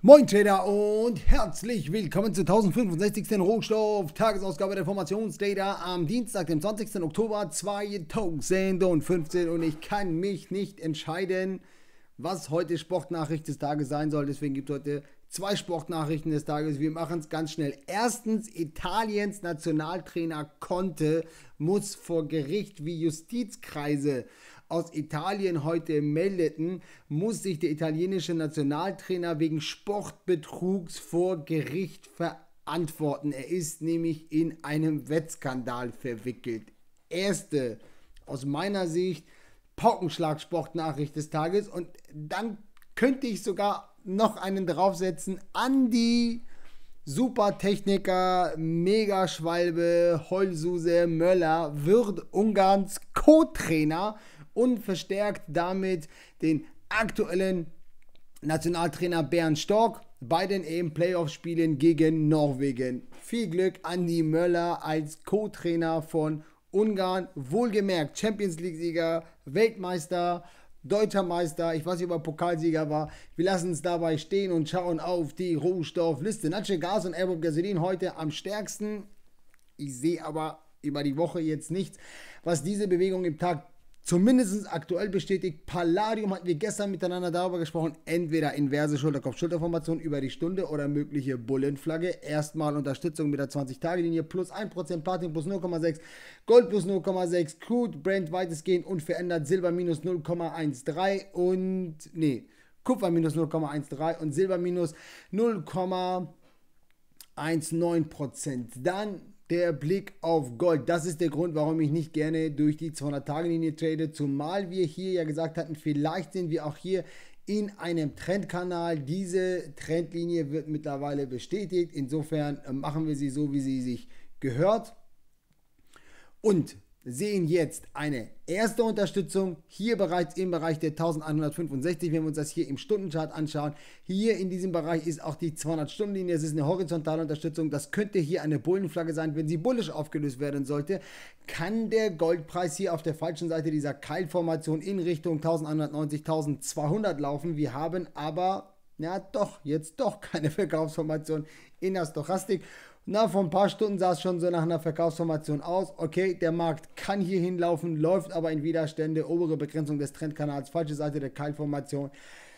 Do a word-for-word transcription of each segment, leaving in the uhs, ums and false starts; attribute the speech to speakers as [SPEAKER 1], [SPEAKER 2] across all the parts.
[SPEAKER 1] Moin Trader und herzlich willkommen zur tausendfünfundsechzigsten Rohstoff-Tagesausgabe der Formations-Data am Dienstag, dem zwanzigsten Oktober zweitausendfünfzehn, und ich kann mich nicht entscheiden, was heute Sportnachricht des Tages sein soll. Deswegen gibt es heute zwei Sportnachrichten des Tages. Wir machen es ganz schnell. Erstens, Italiens Nationaltrainer Conte muss vor Gericht, wie Justizkreise aus Italien heute meldeten, muss sich der italienische Nationaltrainer wegen Sportbetrugs vor Gericht verantworten. Er ist nämlich in einem Wettskandal verwickelt. Erste, aus meiner Sicht, Paukenschlag-Sportnachricht des Tages, und dann könnte ich sogar noch einen draufsetzen. Andi, Supertechniker, Megaschwalbe, Heulsuse Möller wird Ungarns Co-Trainer und verstärkt damit den aktuellen Nationaltrainer Bernd Storck bei den E M-Playoff-Spielen gegen Norwegen. Viel Glück, Andi Möller als Co-Trainer von Ungarn. Wohlgemerkt, Champions League-Sieger, Weltmeister, Deutscher Meister, ich weiß nicht, ob er Pokalsieger war. Wir lassen es dabei stehen und schauen auf die Rohstoffliste. Natural Gas und Erbob Gasolin heute am stärksten. Ich sehe aber über die Woche jetzt nichts, was diese Bewegung im Tag zumindest aktuell bestätigt. Palladium hatten wir gestern miteinander darüber gesprochen. Entweder inverse Schulterkopf-Schulterformation über die Stunde oder mögliche Bullenflagge. Erstmal Unterstützung mit der zwanzig-Tage-Linie plus ein Prozent, Platin plus null Komma sechs, Gold plus null Komma sechs, Crude, Brent weitestgehend unverändert, Silber minus null Komma dreizehn und, nee, Kupfer minus null Komma dreizehn und Silber minus null Komma neunzehn Prozent. Dann der Blick auf Gold. Das ist der Grund, warum ich nicht gerne durch die zweihundert-Tage-Linie trade, zumal wir hier ja gesagt hatten, vielleicht sind wir auch hier in einem Trendkanal. Diese Trendlinie wird mittlerweile bestätigt. Insofern machen wir sie so, wie sie sich gehört. Und sehen jetzt eine erste Unterstützung hier bereits im Bereich der elfhundertfünfundsechzig, wenn wir uns das hier im Stundenchart anschauen. Hier in diesem Bereich ist auch die zweihundert-Stunden-Linie, es ist eine horizontale Unterstützung, das könnte hier eine Bullenflagge sein. Wenn sie bullisch aufgelöst werden sollte, kann der Goldpreis hier auf der falschen Seite dieser Keilformation in Richtung elfhundertneunzig, eintausendzweihundert laufen. Wir haben aber, ja doch, jetzt doch keine Verkaufsformation in der Stochastik. Na, vor ein paar Stunden sah es schon so nach einer Verkaufsformation aus. Okay, der Markt kann hier hinlaufen, läuft aber in Widerstände, obere Begrenzung des Trendkanals, falsche Seite der Keilformation.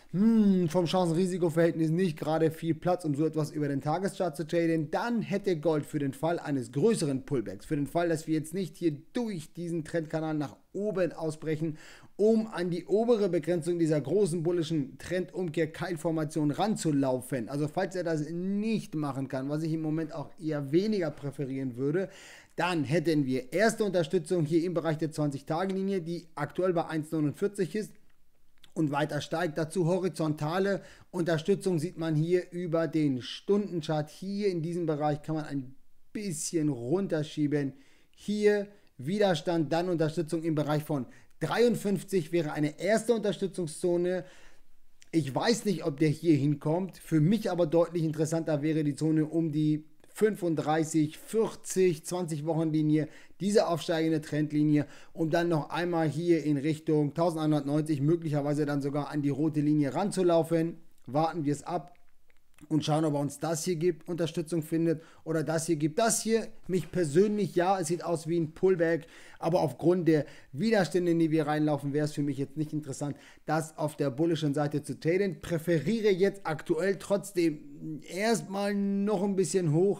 [SPEAKER 1] Hm, vom Chancen-Risiko-Verhältnis nicht gerade viel Platz, um so etwas über den Tageschart zu traden. Dann hätte Gold für den Fall eines größeren Pullbacks, für den Fall, dass wir jetzt nicht hier durch diesen Trendkanal nach oben ausbrechen, um an die obere Begrenzung dieser großen bullischen Trendumkehr-Keilformation ranzulaufen. Also falls er das nicht machen kann, was ich im Moment auch eher weniger präferieren würde, dann hätten wir erste Unterstützung hier im Bereich der zwanzig-Tage-Linie, die aktuell bei eins Komma neunundvierzig ist und weiter steigt. Dazu horizontale Unterstützung sieht man hier über den Stundenchart. Hier in diesem Bereich kann man ein bisschen runterschieben. Hier Widerstand, dann Unterstützung im Bereich von dreiundfünfzig wäre eine erste Unterstützungszone. Ich weiß nicht, ob der hier hinkommt. Für mich aber deutlich interessanter wäre die Zone um die fünfunddreißig, vierzig, zwanzig Wochen Linie, diese aufsteigende Trendlinie, um dann noch einmal hier in Richtung elfhundertneunzig, möglicherweise dann sogar an die rote Linie ranzulaufen. Warten wir es ab und schauen, ob er uns das hier gibt, Unterstützung findet, oder das hier gibt. Das hier, mich persönlich, ja, es sieht aus wie ein Pullback, aber aufgrund der Widerstände, in die wir reinlaufen, wäre es für mich jetzt nicht interessant, das auf der bullischen Seite zu traden. Präferiere jetzt aktuell trotzdem erstmal noch ein bisschen hoch,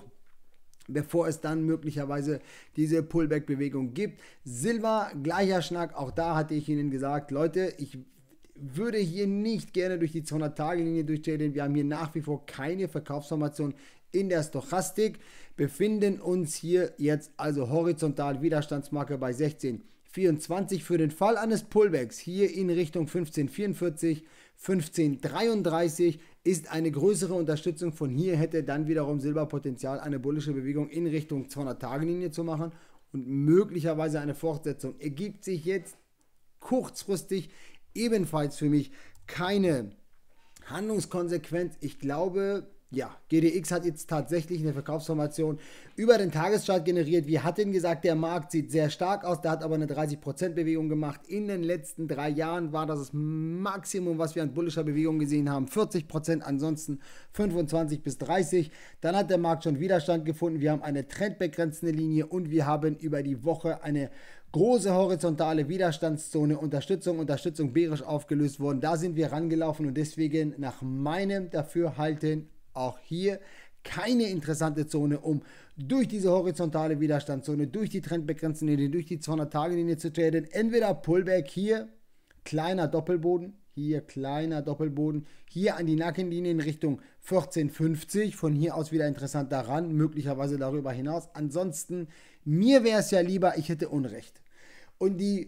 [SPEAKER 1] bevor es dann möglicherweise diese Pullback-Bewegung gibt. Silber, gleicher Schnack, auch da hatte ich Ihnen gesagt, Leute, ich würde hier nicht gerne durch die zweihundert-Tage-Linie durchtraden. Wir haben hier nach wie vor keine Verkaufsformation in der Stochastik, befinden uns hier jetzt also horizontal, Widerstandsmarke bei sechzehn Komma vierundzwanzig. Für den Fall eines Pullbacks hier in Richtung fünfzehn Komma vierundvierzig, fünfzehn Komma dreiunddreißig ist eine größere Unterstützung. Von hier hätte dann wiederum Silberpotenzial, eine bullische Bewegung in Richtung zweihundert-Tage-Linie zu machen und möglicherweise eine Fortsetzung. Ergibt sich jetzt kurzfristig ebenfalls für mich keine Handlungskonsequenz. Ich glaube, Ja, G D X hat jetzt tatsächlich eine Verkaufsformation über den Tageschart generiert. Wir hatten gesagt, der Markt sieht sehr stark aus, der hat aber eine dreißig Prozent Bewegung gemacht. In den letzten drei Jahren war das das Maximum, was wir an bullischer Bewegung gesehen haben. vierzig Prozent, ansonsten fünfundzwanzig bis dreißig. Dann hat der Markt schon Widerstand gefunden. Wir haben eine trendbegrenzende Linie und wir haben über die Woche eine große horizontale Widerstandszone, Unterstützung, Unterstützung bärisch aufgelöst worden. Da sind wir rangelaufen und deswegen nach meinem Dafürhalten auch hier keine interessante Zone, um durch diese horizontale Widerstandszone, durch die trendbegrenzende Linie, durch die zweihundert-Tage-Linie zu traden. Entweder Pullback hier, kleiner Doppelboden, hier kleiner Doppelboden, hier an die Nackenlinie in Richtung vierzehn fünfzig, von hier aus wieder interessant daran, möglicherweise darüber hinaus. Ansonsten, mir wäre es ja lieber, ich hätte Unrecht. Und die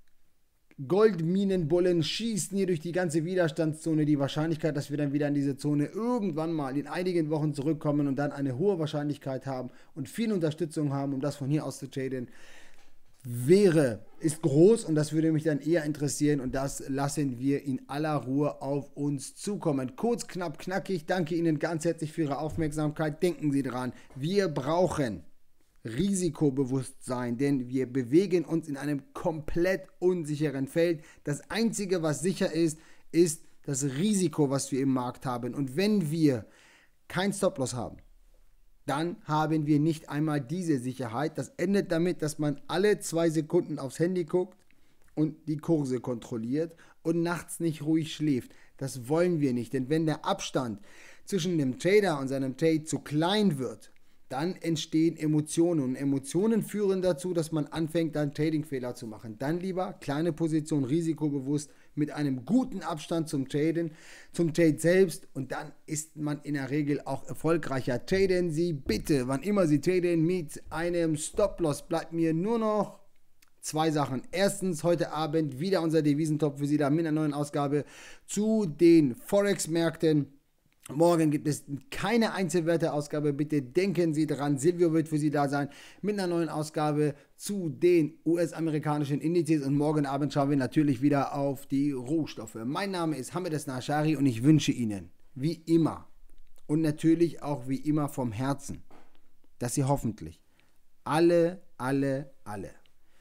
[SPEAKER 1] Goldminenbullen schießen hier durch die ganze Widerstandszone. Die Wahrscheinlichkeit, dass wir dann wieder in diese Zone irgendwann mal in einigen Wochen zurückkommen und dann eine hohe Wahrscheinlichkeit haben und viel Unterstützung haben, um das von hier aus zu traden, wäre, ist groß und das würde mich dann eher interessieren und das lassen wir in aller Ruhe auf uns zukommen. Kurz, knapp, knackig. Danke Ihnen ganz herzlich für Ihre Aufmerksamkeit. Denken Sie dran, wir brauchen Risikobewusstsein, denn wir bewegen uns in einem komplett unsicheren Feld. Das Einzige, was sicher ist, ist das Risiko, was wir im Markt haben. Und wenn wir kein Stop-Loss haben, dann haben wir nicht einmal diese Sicherheit. Das endet damit, dass man alle zwei Sekunden aufs Handy guckt und die Kurse kontrolliert und nachts nicht ruhig schläft. Das wollen wir nicht, denn wenn der Abstand zwischen dem Trader und seinem Trade zu klein wird, dann entstehen Emotionen und Emotionen führen dazu, dass man anfängt, dann Trading-Fehler zu machen. Dann lieber kleine Position, risikobewusst, mit einem guten Abstand zum Traden, zum Trade selbst und dann ist man in der Regel auch erfolgreicher. Traden Sie bitte, wann immer Sie traden, mit einem Stop-Loss. Bleibt mir nur noch zwei Sachen. Erstens, heute Abend wieder unser Devisentop für Sie da mit einer neuen Ausgabe zu den Forex-Märkten. Morgen gibt es keine Einzelwerte-Ausgabe, bitte denken Sie dran, Silvio wird für Sie da sein mit einer neuen Ausgabe zu den U S-amerikanischen Indizes und morgen Abend schauen wir natürlich wieder auf die Rohstoffe. Mein Name ist Hamed Esnashari und ich wünsche Ihnen, wie immer und natürlich auch wie immer vom Herzen, dass Sie hoffentlich alle, alle, alle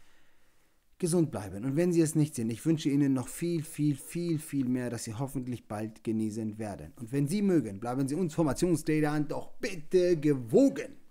[SPEAKER 1] gesund bleiben. Und wenn Sie es nicht sind, ich wünsche Ihnen noch viel, viel, viel, viel mehr, dass Sie hoffentlich bald genießen werden. Und wenn Sie mögen, bleiben Sie uns Formationstrader doch bitte gewogen.